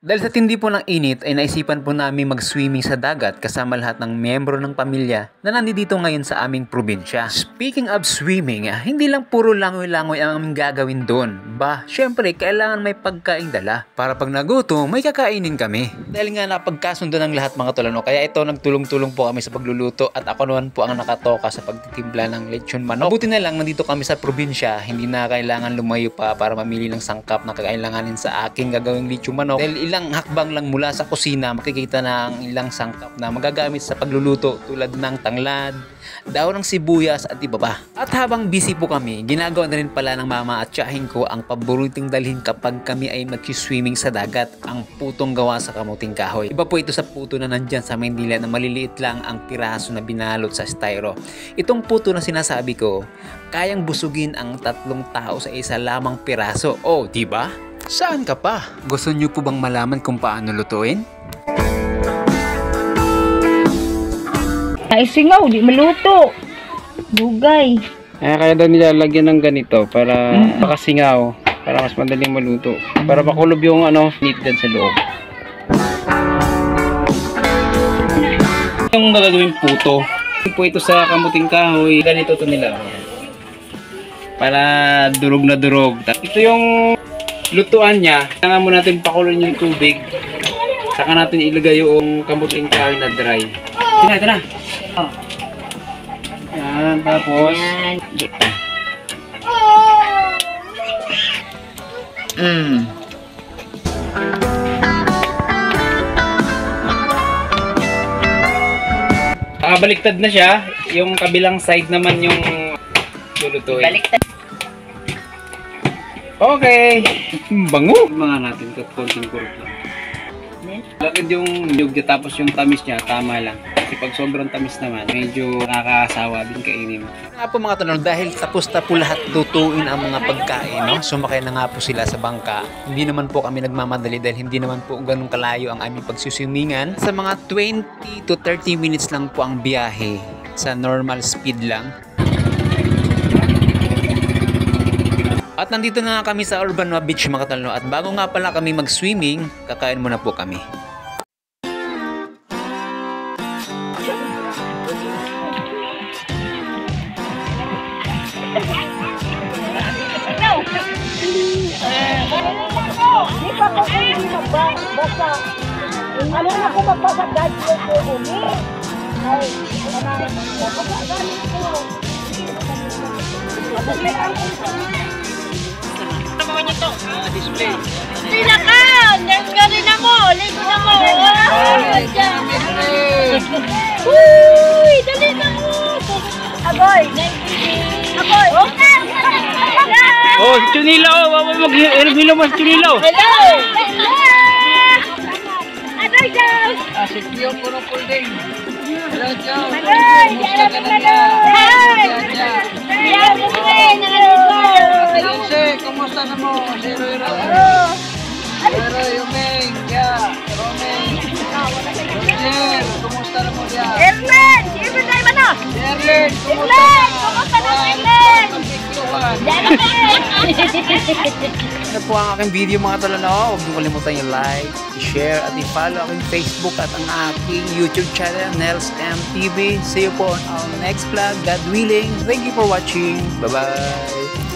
Dahil sa tindi po ng init ay naisipan po namin mag-swimming sa dagat kasama lahat ng miyembro ng pamilya na nandito ngayon sa aming probinsya. Speaking of swimming, hindi lang puro langoy-langoy ang aming gagawin doon. Syempre kailangan may pagkain dala para pag nagutom may kakainin kami. Dahil nga napagkasundo ng lahat mga tolano, kaya ito nagtulong-tulong po kami sa pagluluto at ako naman po ang nakatoka sa pagtitimpla ng lechon manok. Mabuti na lang nandito kami sa probinsya, hindi na kailangan lumayo pa para mamili ng sangkap na kakailanganin sa aking gagawing lechon manok. Dahil ilang hakbang lang mula sa kusina, makikita na ang ilang sangkap na magagamit sa pagluluto tulad ng tanglad, daon ng sibuyas at iba pa. At habang busy po kami, ginagawa na rin pala ng mama at tiyahin ko ang paboritong dalhin kapag kami ay mag-swimming sa dagat, ang putong gawa sa kamuting kahoy. Iba po ito sa puto na nandyan sa Maynila na maliliit lang ang piraso na binalot sa styro. Itong puto na sinasabi ko, kayang busugin ang 3 tao sa isa lamang piraso. Oh, di ba? Saan ka pa? Gusto niyo po bang malaman kung paano lutuin? Ay, singaw, di maluto. Dugay. Kaya daw nilalagyan ng ganito para makasingaw, para mas madaling maluto. Para makulob yung meat dyan sa loob. Yung gagawin puto. Po ito sa kamuting kahoy. Ganito to nila. Para durog na durog. Ito yung lutuan niya. Kailangan mo natin pakulon yung tubig. Saka natin ilagay yung kamuting kahoy na dry. Ito na. Yan, tapos baliktad na siya. Yung kabilang side naman yung lulutuin. Baliktad. Okay. Bango. Mga natin ito, konting kurot lang. Lakad yung yugya tapos yung tamis niya, tama lang. Kasi pag sobrang tamis naman, medyo nakakasawa din kainin mo. Nga po mga tanong, dahil tapos na po lahat lutuin ang mga pagkain, no? Sumakay na nga po sila sa bangka. Hindi naman po kami nagmamadali dahil hindi naman po ganun kalayo ang aming pagsuswimingan. Sa mga 20 to 30 minutes lang po ang biyahe sa normal speed lang. At nandito na kami sa Urban Beach mga katalino, at bago nga pala kami mag-swimming, kakain muna po kami. Ano na ko magbasa dahil ko uli. Ay, Display. sila ka! Galing na mo! Ligo na mo! Uy! Dali na mo! Aboy! Aboy! Oh, Chunilaw! Mag-ermilo mas Chunilaw! Hello! Adoy daw! Si Pio Puno Pulding. Hello, Joe. Adoy! Diyan na pala! Hi! Diyan mo rin! Jose, kumusta na mo? Si Roy Yumeng, Romeng. Roger, kumusta na mo diyan? Erlen! Erlen tayo ba na? Erlen, Erlen! Kumusta na Erlen? Diyan na rin! Ano po ang aking video mga talano? Huwag niyo kalimutan yung like, i-share at i-follow aking Facebook at ang aking YouTube channel, Nels MTV. See you po on our next vlog, God willing. Thank you for watching. Bye-bye!